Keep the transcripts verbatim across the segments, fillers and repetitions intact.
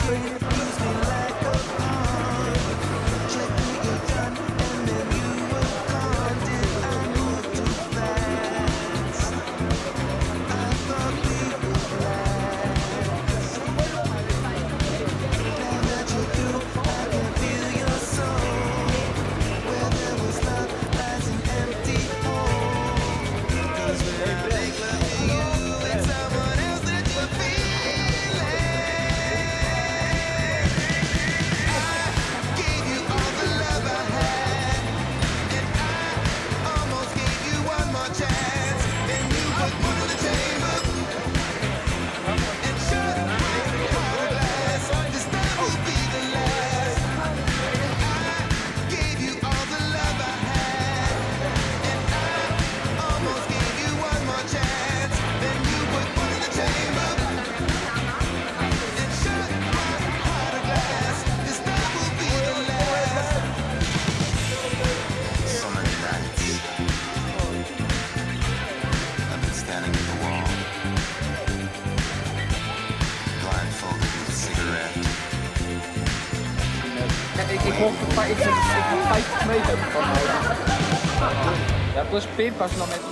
Ik mocht vijftig meter van nodig. Ja, plus pinpas nog met.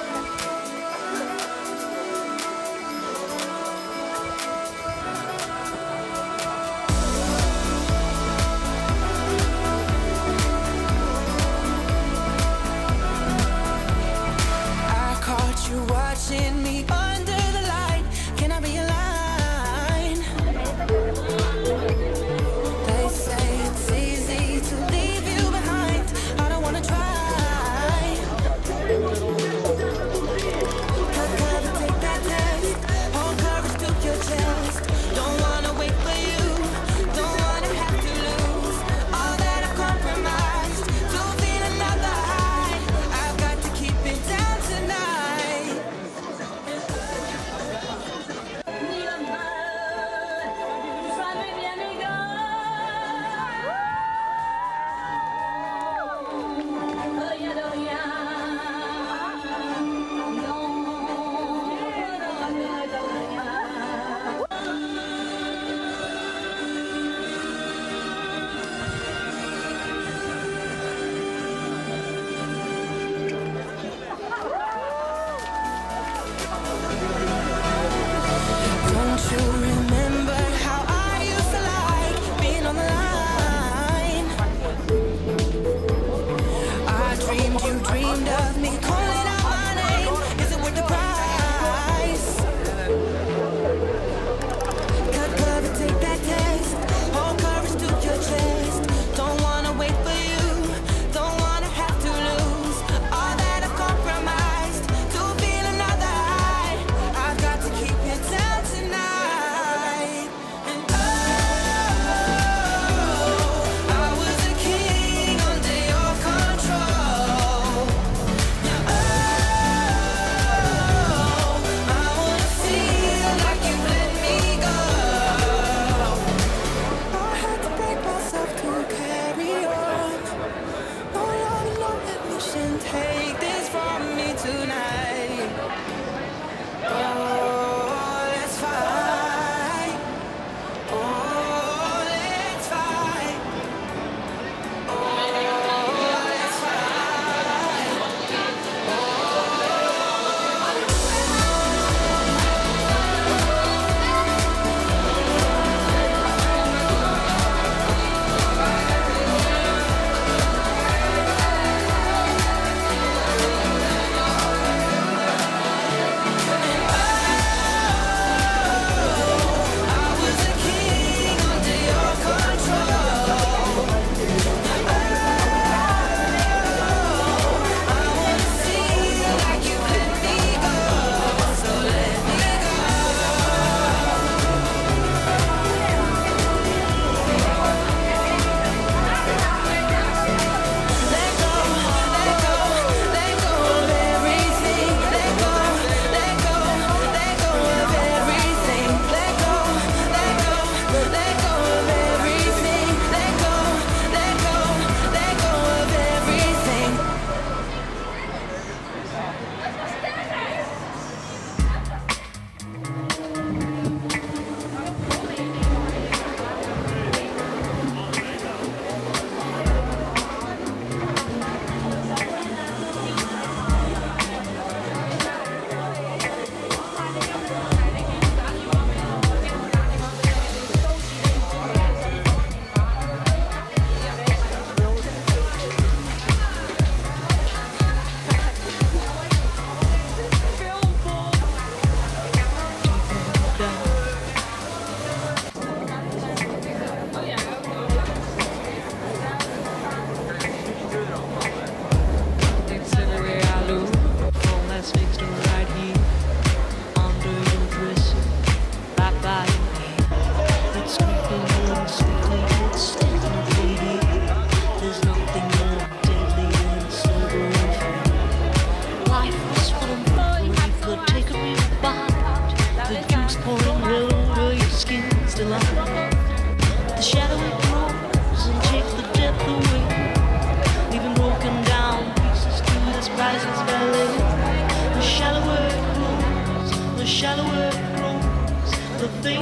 Watching me under the light, can I be a line? They say it's easy to leave you behind. I don't wanna try.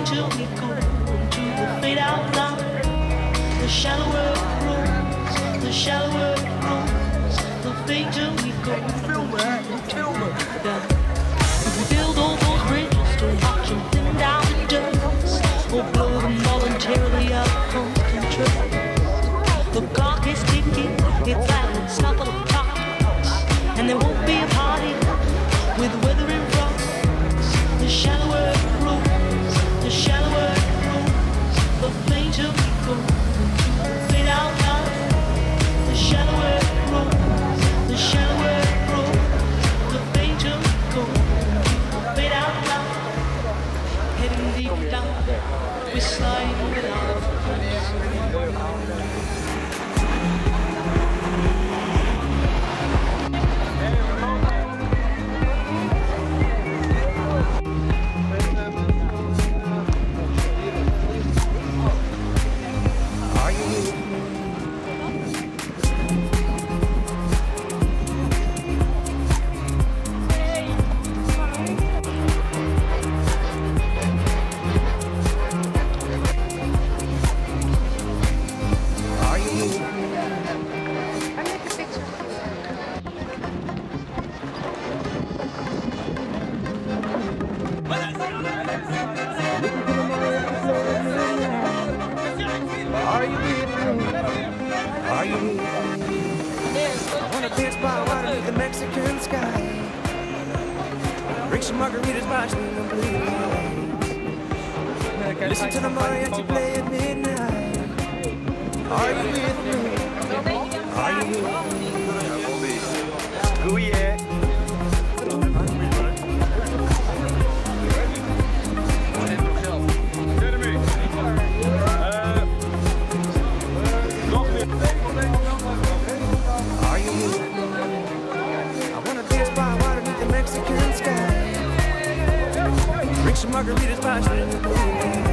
fade till we go to the fade out line. The shallower it grows, the shallower it grows, the fade till we go to the down. If we build all those bridges to watch them thin down to dust, or blow them voluntarily out of constant trust. The clock is ticking, it's like a snuffle of clocks, and there won't be a party with weather in front. The shallower it grows, the shallower it grows, the fainter we go into the fade out line. The shallower it grows, the shallower it grows, the fainter we go into the fade out line. Heading deep down, we're sliding without a Mexican sky. Drink some margaritas, watching the blue lights. Listen to the mariachi play at midnight. Are you with me? Are you with me? Who yeah? Mexican sky. Drink some margaritas, watching the blue lights.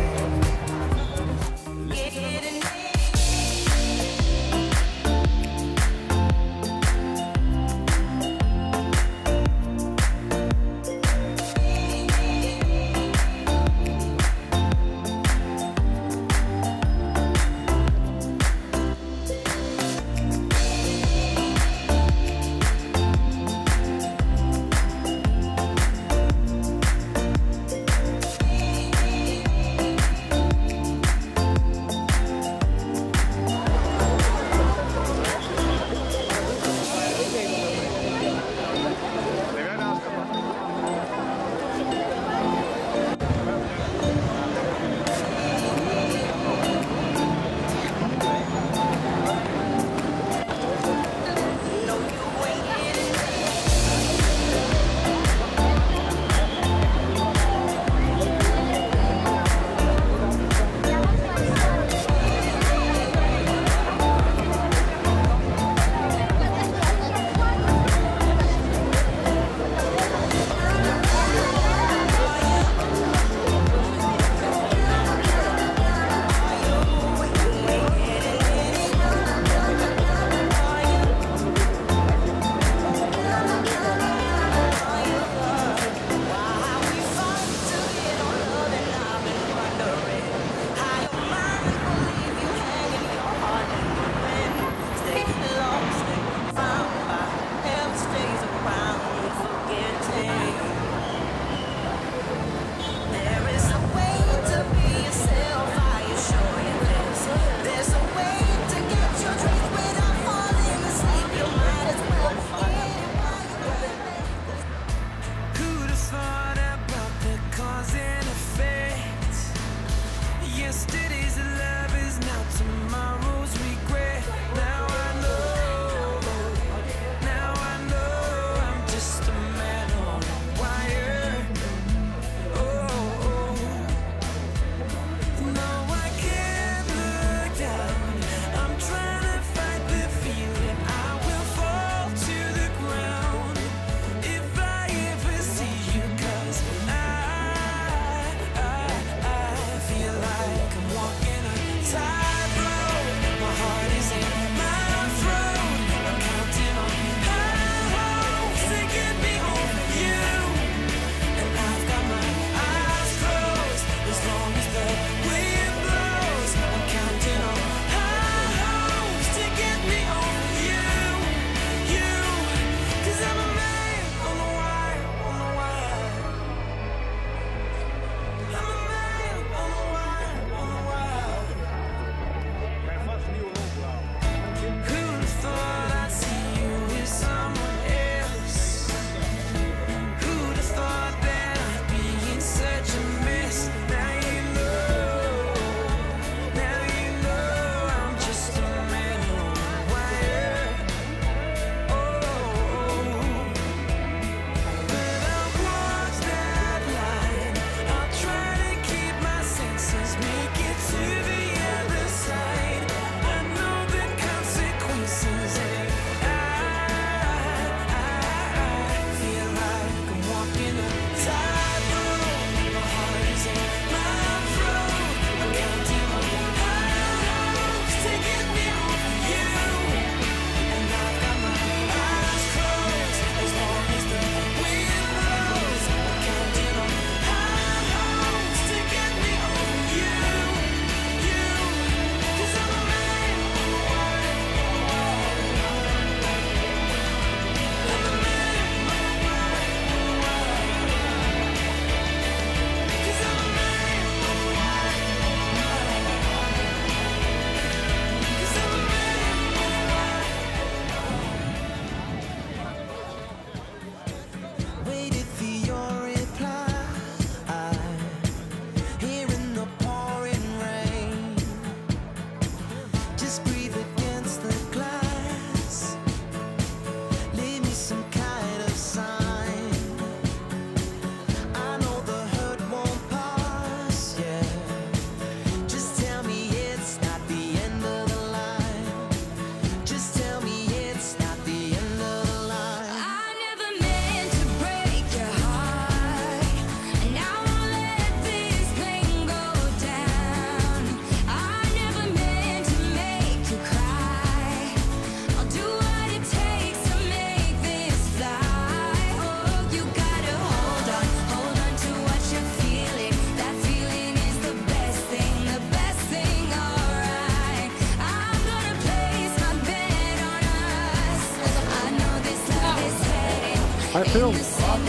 Hij filmt.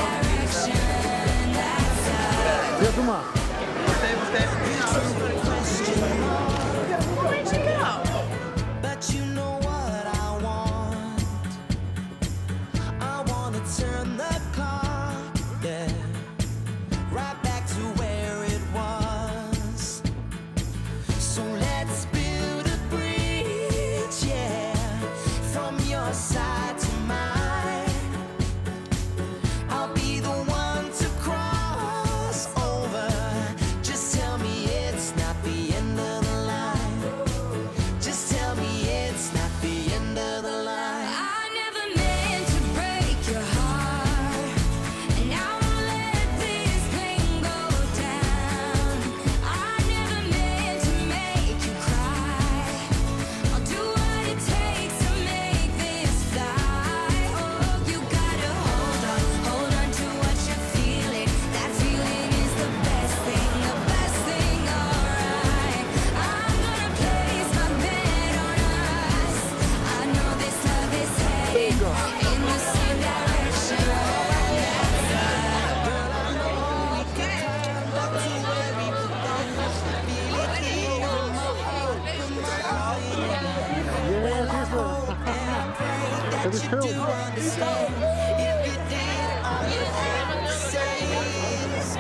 Ja, doe maar. But you know what I want. I want to turn the clock, yeah, right back to where it was. So let's build a bridge, yeah, from your side to mine. I'll be the one to cross over. Just tell me it's not the end of the line. Just tell me it's not the end of the line. I never meant to break your heart, and I won't let this pain go down. I never meant to make you cry. I'll do what it takes to make this fly. Oh, you gotta hold on, hold on to what you're feeling. That feeling is the best thing, the best thing, alright. I'm gonna place my bet on us. I know this love is heading in the same direction. Girl, I know we can come back to where we began. Feel it here, my heart, my heart. Ja, het is You film. do understand. If you did, all you have to say is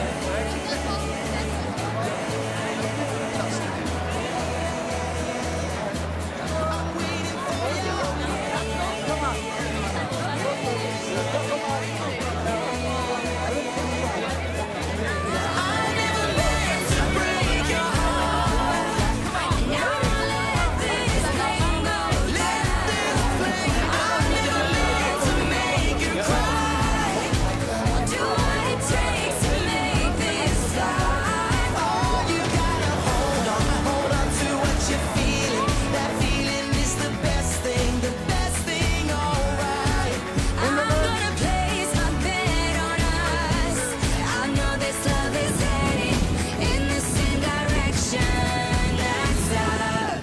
I'm waiting for you. I never meant to break your heart. Now I'll let this flame go down. I never meant to make you cry. I'll do what it takes to make this fly. Oh, you gotta hold on, hold on to what you're feeling. That feeling is the best thing, the best thing, alright. I'm gonna place my bet on us. I know this love is heading in the same direction. That's love.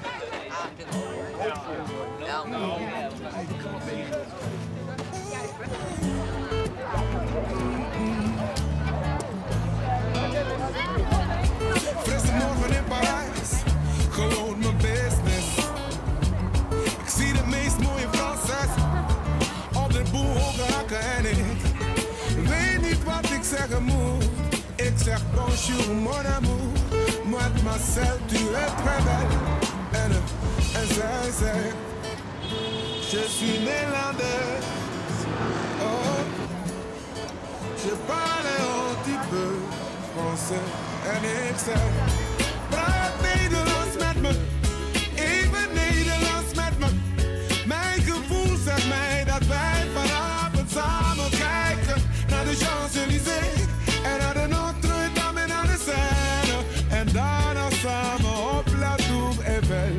Frisse morgen in Parijs, gewoon mijn business. Ik zie de meest mooie Franses op de boel hoge hakken en ik weet niet wat ik zeggen moet. Ik zeg bonjour mon amour, mademoiselle tu es très belle. En, en zij zegt, je suis néerlandaise. Oh, je parle un petit peu français. En ik zeg, praat Nederlands met me, even Nederlands met me. Mijn gevoel zegt mij dat wij vanavond samen kijken naar de Champs-Élysées en naar de Notre-Dame en naar de Seine. En daarna samen op La Tour Eiffel.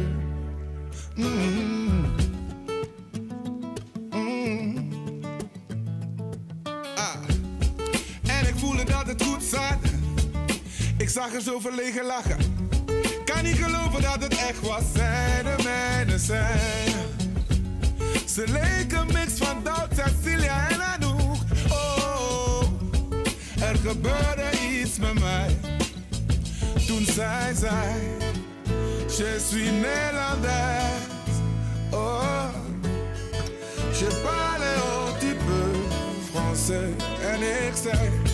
Mm. Mm. Ah. En ik voelde dat het goed zat. Ik zag er zo verlegen lachen. Kan niet geloven dat het echt was. Zij de mijne zijn. Ze leken een mix van Doubt, Cecilia en Anouk. Oh, er gebeurde iets met mij. Toen zij zei, je suis néerlandaise. Oh, je parle un petit peu français. En ik zei,